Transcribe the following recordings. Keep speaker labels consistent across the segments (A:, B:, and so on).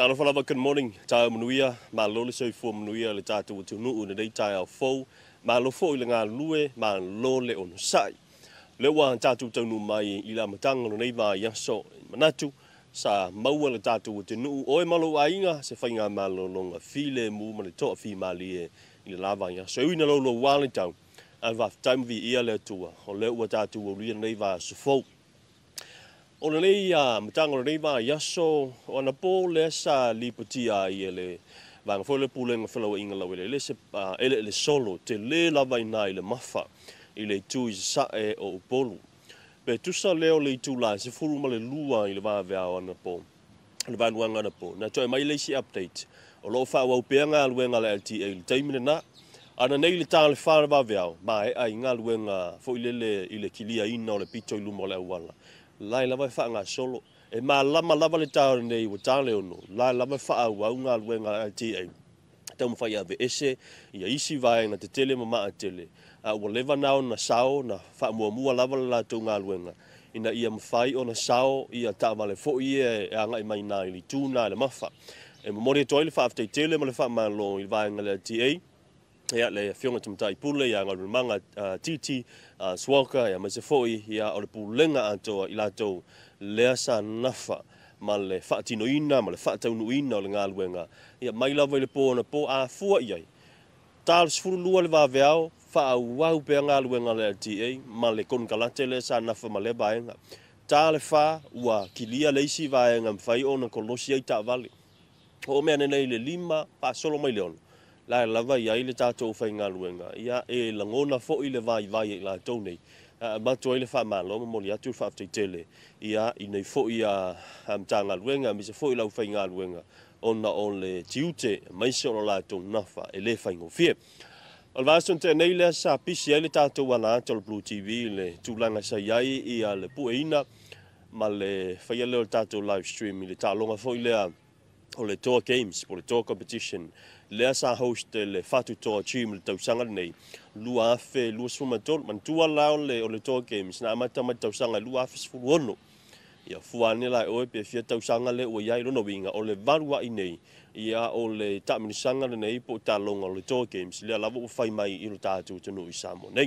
A: Talo falava good morning. Taeao Manuia, ma lo le soifua Manuia le tātou te nuu ne dei Taeao fou. Ma lo fo i le ngā lue, ma lo le ono sai. Le wa tātou taunu mai i la matanga no nei va yaso manatu. Sa maua le tātou te nuu. Oe malo ainga se whainga malo longa file mu ma le toa fi mali e i le lava yaso. Ewi na lo lo wale tau. Al va time vi ia le tua. O le ua tātou o ria nei va sufou. O le nei matanga o nei va yaso o na po le sa liputia i le vanga fo le pulenga fellow inga la le se ele le solo te le lava ina i le mafa i le tu i sa e o polu pe tu sa leo le tu la se fulu ma le lua i le va vea o na po le va nuanga na po na toi mai le si update o lo fa wa peanga luenga le LTA le taimina na ana nei le tale fa va vea ma e ai nga luenga fo i le kilia ina o le pito i lumo le wala lai lava fa nga solo e ma lava le tau nei o tale ono lai lava fa wa nga luenga LTA tau fa ia ve ese ia isi vai na te tele mama tele a o leva na na sao na fa mo lava la tu nga luenga ina ia mfai ona sao ia ta vale fo ia e anga mai na ili tuna le mafa e mo le toile fa te tele mo le fa ma lo i vai nga le LTA ia le fionga tumtai pule ia nga manga titi swaka ia ma se foi ia o le pulenga ato i lato le sa nafa ma le fatino ina ma le fatau ina o le ngaluenga ia mai lava le po na po a fua ia tal sfuru lua le va veao fa wau pe ngaluenga le LTA ma le kon kalate le sa nafa ma le baenga tal fa wa kilia le isi vaenga mfai ona kolosi ai ta vale o me nei le lima pa solo mai leon la lava ia ile tatou fai ngaluenga ia e langona fo ile vai la tonei ma toi le fa malo mo li atu fa te tele ia i nei fo ia tanga luenga mi se fo ila fai ngaluenga ona on le tiute mai se ona la ton nafa e le fai ngofie al vason te nei le sa pisi ile tatou wana tol Blue TV le tulanga sa iai ia le pueina ma le fai le tatou live stream ile talonga fo ile o le tour games po le tour competition le sa host le fatu tour team le tau sanga nei lua afe lua suma tol man tua lao le o le tour games na mata tau sanga lua afe sfuono ia fuane la o pe fia tau sanga le o ia no winga o le valua i nei ia o le tamini sanga nei po talonga o le tour games le lava o fai mai i lo tatu tonu i Samoa nei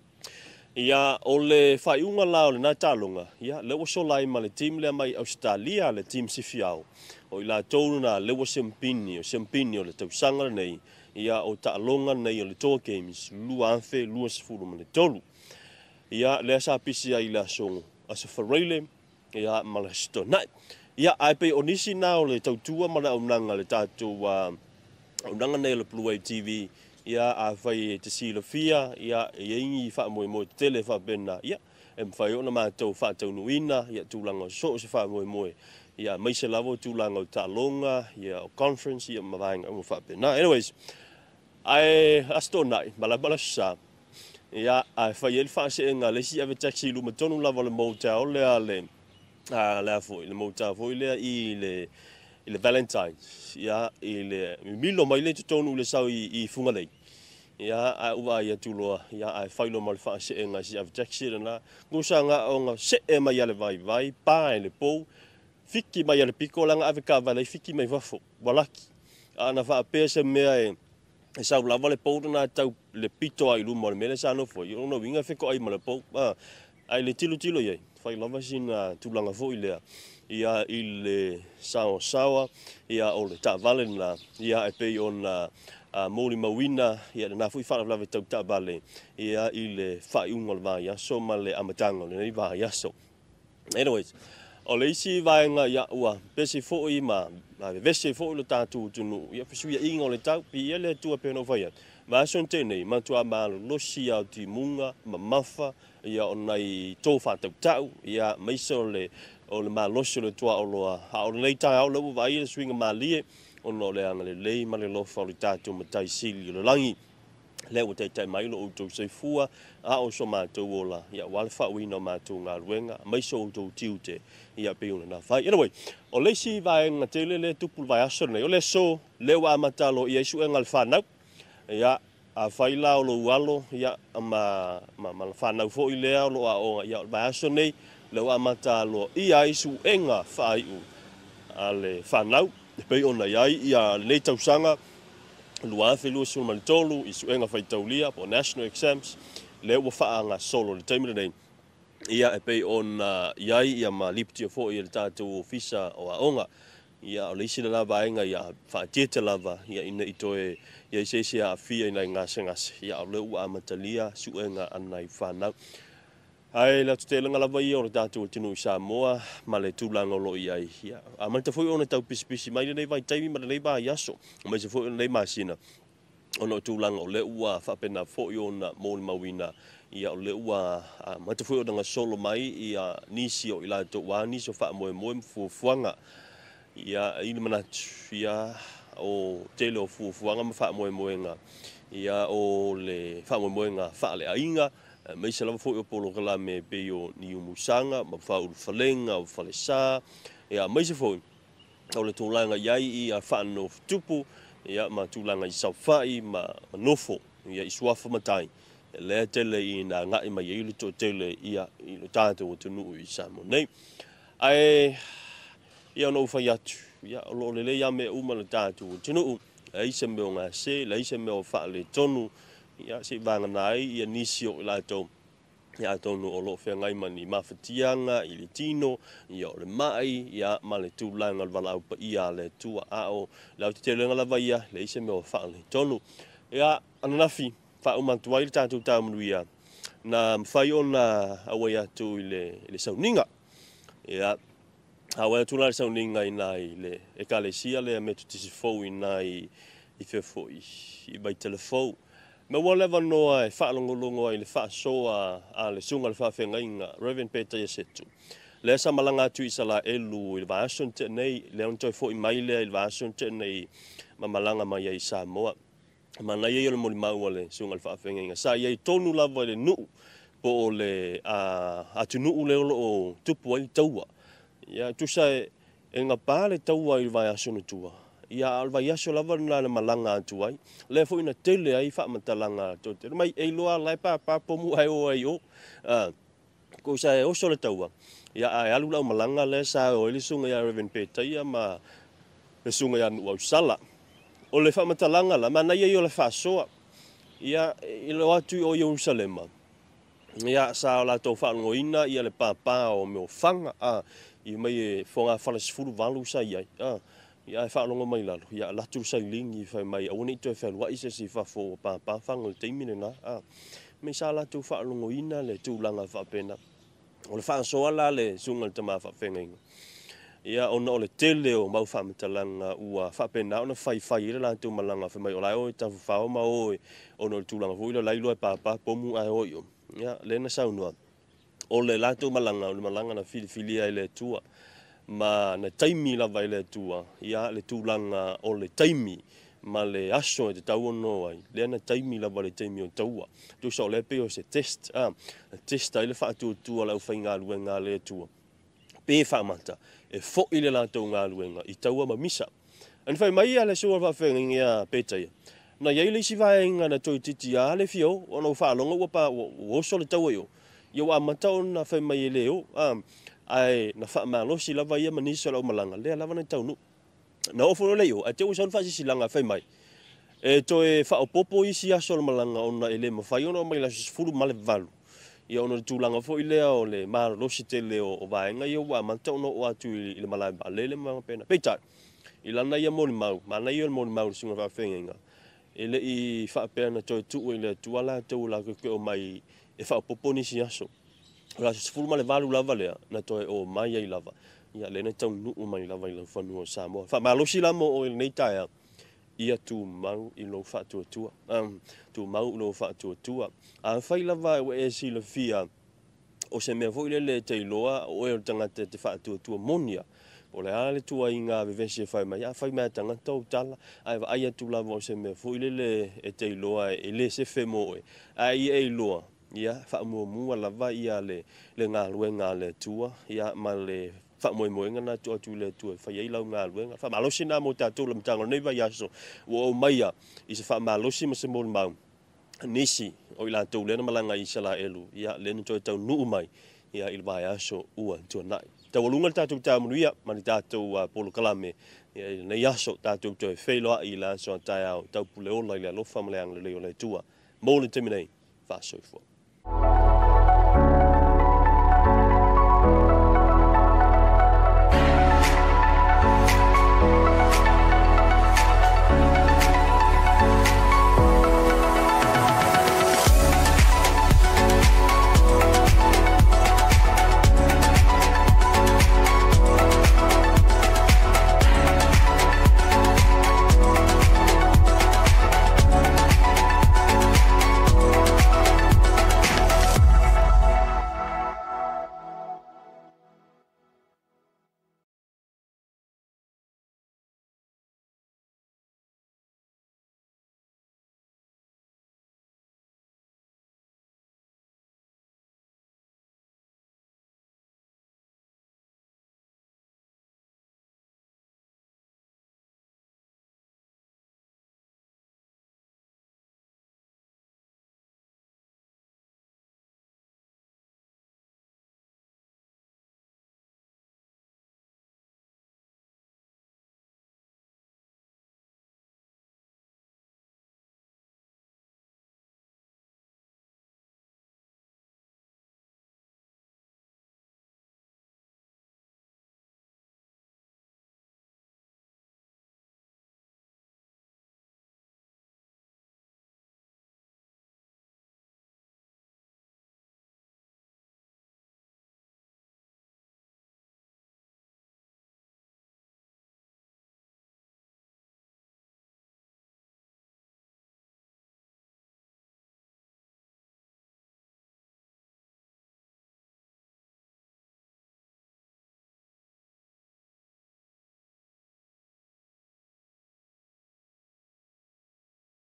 A: ia o le fai unga lao le na talonga ia le o so lai ma le team le mai Australia le team sifiao o ila tonu na le o sempini o le tau sanga nei ia o talonga nei o le tour games lua anfe lua sifuru ma le tolu ia le sa pisi ai la songo asa farele ia ma le stona ia ai pe onisi na o le tautua ma le aunanga le tatu aunanga nei le Bluwave TV ia a fai te silofia ia ingi fa mo tele fa bena ia em fai ona ma tau fa tau nuina ia tulanga so se fa mo ia mai se lavo tulanga talonga ia o conference ia mavanga mo fa bena anyways ai astona bala sa ia a fai el fa se nga le si ave taxi lu matonu lavo le motel le ale la fo le motel fo le le Valentine's ia le milo mai le tonu le sau i funga lei ia a ua ia tuloa ia a failo mal fa se nga si ave taxi na ngusanga onga se e mai ale vai pa le po fiki mai ale piko langa ave ka vale fiki mai vafo walaki ana fa pese mea e sa lava le po na tau le pito ai lu mo le sa no fo yo no winga fiko ai mal po ai le tilo ye fai lava sina tulanga fo ile ia ile sawa ia o le ta vale na ia e pe ona moli mawina ia na fu fa lava tau ta vale ia ile fai ungol va ya so male amatanga le va ya so anyways o le isi vai nga ia ua pesi fo i ma vese fo lo tatu tunu ia fisu ia ingo le tau pi ele tu pe no vai ma son tene ma tu ma lo si au ti munga ma mafa ia onai to fa tau ia mai so le o le ma lo so le tua o lo ha o le tai au lo vai le swinga ma lie ono le anga le ma le lo fa le tatu ma tai sili lo langi le o te mai lo to se fua a o so ma to ola ia wal fa wi no ma to nga ruenga mai so to tiute ia pe una na fai anyway o le si vai nga tele le tupu vai aso nei o le so le wa matalo ia su engal fa na ia a fai la o lo walo ia ma fa na fo ile o lo o ia vai aso nei le wa matalo ia isu enga fai u ale fa na Pei ona iai ia nei tausanga Bluwave lu sul mal tolu i suenga fai taulia po national exams le ua faanga solo le taimile nei ia e pei ona iai ia ma lipti fo ia le tatu ofisa o aonga ia o leisi le lava ainga ia faatiete lava ia ina itoe ia ise a fia ina ngase ia o le ua amatalia suenga ana i fanau ai la tutelenga lava ia o le tatu tinu Samoa ma le tulanga lo ia ia a malta foi ona tau pisi mai nei vai taimi ma nei ba yaso mai se foi nei masina ono tulanga o le ua faapena foi ona mo le mawina ia o le ua malta foi ona solo mai ia nisi o ila to wani so fa mo fuanga ia ina manatu ia o tele o fuanga ma fa mo nga ia o le fa mo nga fa le ainga mai se lava foi o polo kala me pe o ni musanga ma fa u falenga o falesa ia mai se foi o le tulanga iai ia fa no tupu ia ma tulanga i saufai ma nofo ia i suafa matai le tele ina ngai mai i le to tele ia i lo tata o tunu i samo nei ai ia no fa yatu ia lo le ia me uma le tata o tunu ai se me nga se le se me o fa le tonu ia se vanga nai ia nisio la to ia tonu o lo fe ngai mani mafatianga i le tino ia le mai ia ma le tulanga vala pa ia le tua ao la te le ngala ia le se me o fa le tonu ia anafi fa o mantuai le tatu ta Manuia na fai ona awaya tu le sauninga ia awa tu la sauninga ina le ekalesia le metu tisi fo ina i fe fo i bai telefon me wala va no ai fa longo ai le fa so a le sunga le fa fenga Reverend Peter Yesetu le sa malanga tu isala elu il va asonte nei le on toi fo i mai le il va asonte nei malanga mai ai Samoa mana ye le mo mau le sunga le fa fenga sa ye tonu lava le nu po le a tu nu le o tupu ai taua ya tu sa e nga pa le taua il va asonte tua ia alva yaso lava na le malanga atu ai le fo ina tele ai fa matalanga to te mai e loa lai pa pomu ai o ko sa o so le taua ia ai alu la malanga le sa o le sunga ya Reverend Peter ia ma le sunga ya no sala o le fa matalanga la mana ia yo le fa so ia i lo atu o Jerusalem ia sa la to fa ngoina ia le papa o me fanga i mai fonga fa le sfulu valu sa ia ia fa longo mai la ia la tu sai lingi fa mai o ni to fa wa ise si fa fo pa fanga te mine na me sa la tu fa longo ina le tu langa fa pena o le fa so ala le sunga te ma fa fenga ia ona le tele o mau fa metalanga ua fa pena ona fai le la tu malanga fa mai o la o ta fa o ma o ona tu langa vo ile la ilo pa pomu ai o yo ia le na sa no o le la tu malanga na fili ai le tua ma na taimi la vai le tua ia le tulanga o le taimi ma le aso te tau no ai le na taimi la vai le taimi o taua tu so le pe o se test test ai le fa tu la u fainga luenga le tua pe fa mata e fo ile la tu nga luenga i taua ma misa an fai mai ale so va fenga ia petai na ia le si vai nga na toi titi a le fio ona fa longa pa o so le taua yo a mata ona fai mai le o ai na fa malosi lava ia maniso la malanga le lava na taunu na ofo le yo ate usan fa si langa fai mai e to e fa popo isi a sol malanga ona ele ma fai ona mai la fulu male valu ia ona tu langa fo ile o le malosi tele o vaenga yo wa manta ona o atu ile malai ba le ma pena peta ilana ia mo mau mana ia mo mau singa fa fenga ele i fa pena to tu ile tu ala tu la ko mai e fa popo ni si aso la sfulu male valu lava le na to o mai ai lava ia le na tau nu mai lava i lo fanu o Samoa fa malosi la mo o nei Taeao ia tu mau i lo fa tu tu mau lo fa tu a fai lava e si le fia o se me foi le te loa o e tanga te fa tu Manuia o le ale tu ai nga ve se fai mai a fai mai tanga tau tala ai tu lava o se me foi le e te loa e le se fe mo ai e loa ia fa mo lava ia le nga luenga le tua ia ma le fa mo na tu le tua fa ia la nga luenga fa malosi na mo ta tu le mtango nei va yaso o maia i se fa malosi mo se mo mau nisi o ila tu le na malanga i sala elu ia le no tu nu mai ia il va yaso ua tu nai te walunga tātou tā Manuia, mani tātou polo kalame, nei aso tātou toi whailoa I la so Taeao, tau pule ola I le alofa maleang le leo le tua, mō le teminei, whāsoifua.